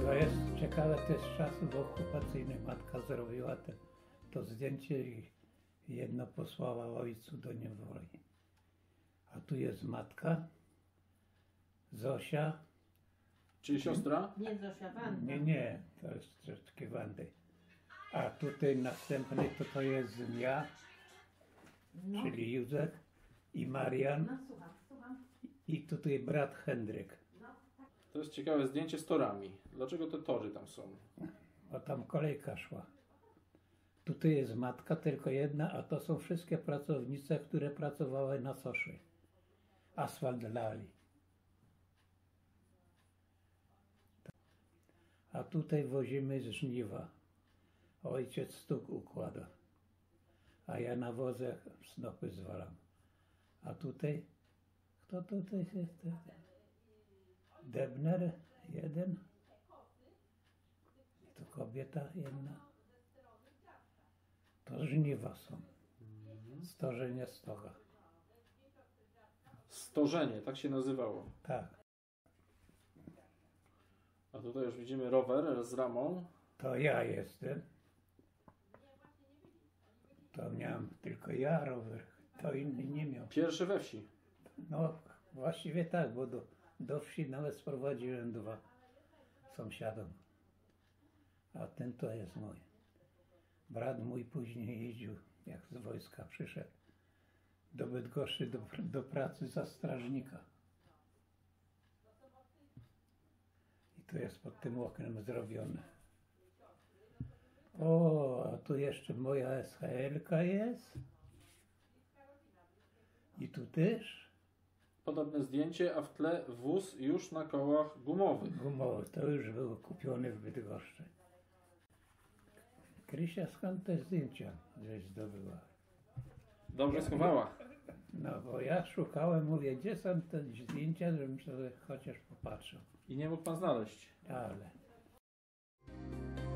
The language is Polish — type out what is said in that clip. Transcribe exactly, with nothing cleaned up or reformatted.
To jest ciekawe, to jest z czasów okupacyjnych. Matka zrobiła te, to zdjęcie i jedno posłała ojcu do niewoli. A tu jest matka, Zosia. Czyli siostra? Nie, Zosia, Wanda. Nie, nie, to jest troszeczkę Wandy. A tutaj następny to, to jest ja, No. czyli Józef i Marian. No, słucham, słucham. I tutaj brat Hendryk. To jest ciekawe zdjęcie z torami. Dlaczego te tory tam są? Bo tam kolejka szła. Tutaj jest matka, tylko jedna, a to są wszystkie pracownice, które pracowały na soszy. Asfalt lali. A tutaj wozimy z żniwa. Ojciec stuk układa. A ja na wozach snopy zwalam. A tutaj? Kto tutaj jest? Debner jeden. I to kobieta jedna. To żniwa są. Stożenie stoga. Stożenie, tak się nazywało. Tak. A tutaj już widzimy rower z ramą. To ja jestem. To miałem tylko ja rower. To inny nie miał. Pierwszy we wsi. No właściwie tak, bo do, do wsi nawet sprowadziłem dwa sąsiadom. A ten to jest mój. Brat mój później jeździł, jak z wojska przyszedł do Bydgoszczy do, do pracy za strażnika. I to jest pod tym oknem zrobione. O, a tu jeszcze moja S H L-ka jest. I tu też. Podobne zdjęcie, a w tle wóz już na kołach gumowych. Gumowy, to już był kupiony w Bydgoszczy. Krysia, skąd te zdjęcia żeś zdobyła? Dobrze schowała. No bo ja szukałem, mówię, gdzie są te zdjęcia, żebym sobie chociaż popatrzył. I nie mógł pan znaleźć. Ale